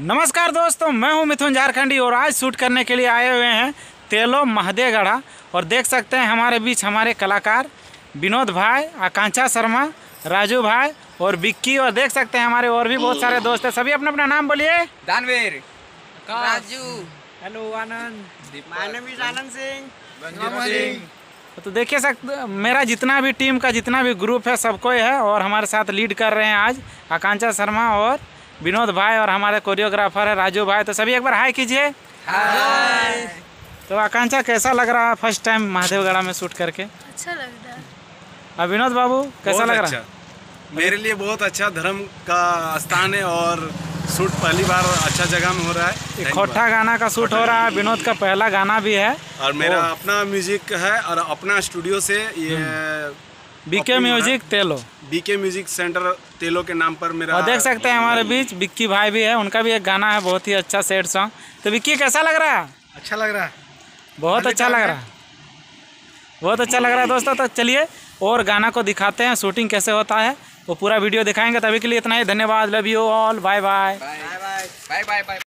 नमस्कार दोस्तों, मैं हूं मिथुन झारखंडी और आज शूट करने के लिए आए हुए हैं तेलो महदेगढ़ा। और देख सकते हैं हमारे बीच हमारे कलाकार विनोद भाई, आकांक्षा शर्मा, राजू भाई और विक्की। और देख सकते हैं हमारे और भी बहुत सारे दोस्त हैं। सभी अपना अपना नाम बोलिए। दानवीर, राजू, हेलो आनंद, आनंद सिंह। तो देखिए मेरा जितना भी टीम का जितना भी ग्रुप है सबको है। और हमारे साथ लीड कर रहे हैं आज आकांक्षा शर्मा और विनोद भाई और हमारे कोरियोग्राफर है राजू भाई। तो सभी एक बार हाय कीजिए। हाय। तो आकांक्षा कैसा लग रहा है फर्स्ट टाइम महादेवगढ़ा में शूट करके? अच्छा लग रहा है। और विनोद बाबू कैसा लग रहा है? मेरे लिए बहुत अच्छा धर्म का स्थान है और शूट पहली बार अच्छा जगह में हो रहा है। खोटा गाना का शूट हो रहा है। विनोद का पहला गाना भी है और मेरा अपना म्यूजिक है और अपना स्टूडियो से ये BK music Telo, BK music centre Telo के नाम पर मेरा। और देख सकते हैं हमारे बीच विक्की भाई भी है, उनका भी एक गाना है बहुत ही अच्छा सैड सॉन्ग। तो विक्की कैसा लग रहा है? अच्छा लग रहा है, बहुत अच्छा लग रहा है, बहुत अच्छा लग रहा है दोस्तों। तो चलिए और गाना को दिखाते हैं, शूटिंग कैसे होता है वो पूरा वीडियो दिखाएंगे। तभी के लिए इतना ही, धन्यवाद, love you all, bye bye. Bye bye bye bye.